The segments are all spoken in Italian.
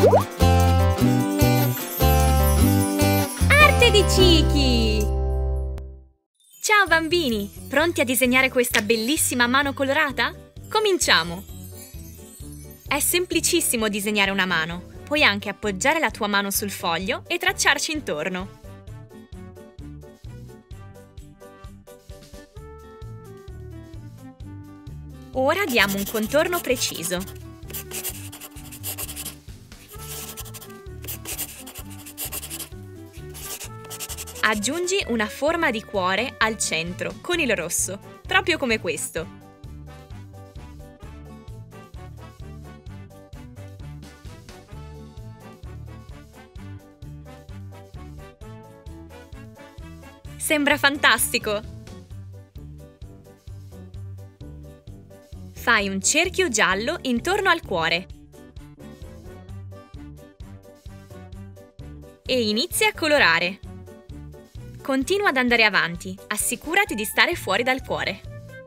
Arte di Chiki! Ciao bambini! Pronti a disegnare questa bellissima mano colorata? Cominciamo! È semplicissimo disegnare una mano. Puoi anche appoggiare la tua mano sul foglio e tracciarci intorno. Ora diamo un contorno preciso. Aggiungi una forma di cuore al centro con il rosso, proprio come questo. Sembra fantastico! Fai un cerchio giallo intorno al cuore e inizi a colorare. Continua ad andare avanti, assicurati di stare fuori dal cuore.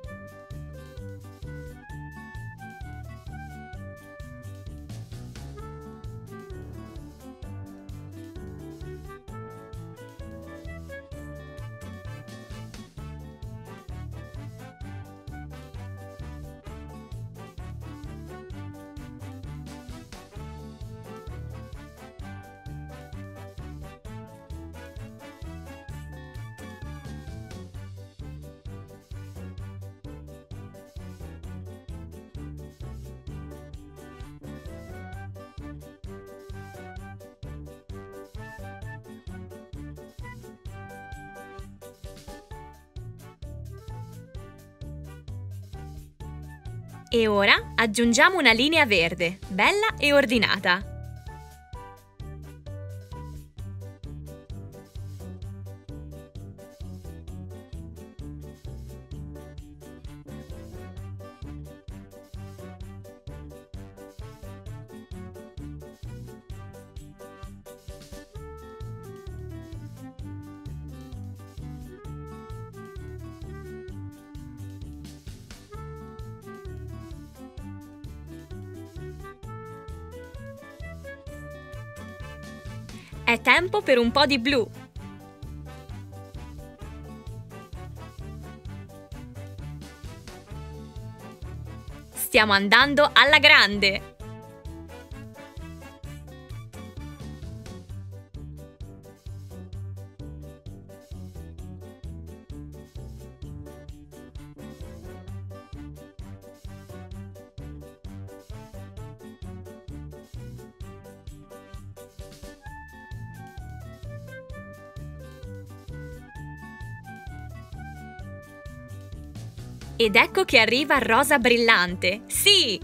E ora aggiungiamo una linea verde, bella e ordinata. È tempo per un po' di blu. Stiamo andando alla grande! Ed ecco che arriva il rosa brillante! Sì!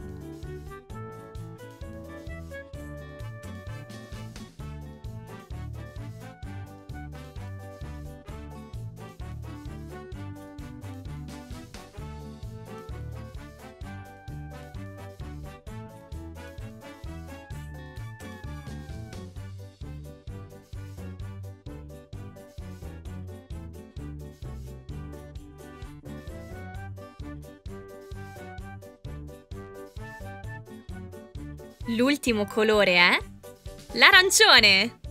L'ultimo colore è l'arancione!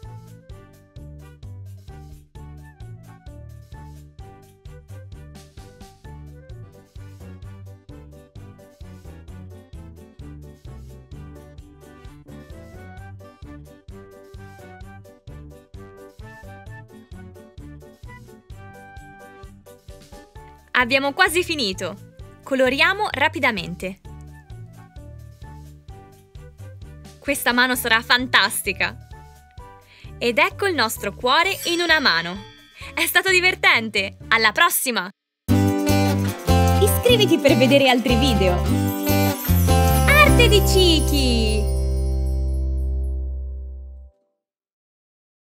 Abbiamo quasi finito! Coloriamo rapidamente. Questa mano sarà fantastica! Ed ecco il nostro cuore in una mano! È stato divertente! Alla prossima! Iscriviti per vedere altri video! Arte di Chiki!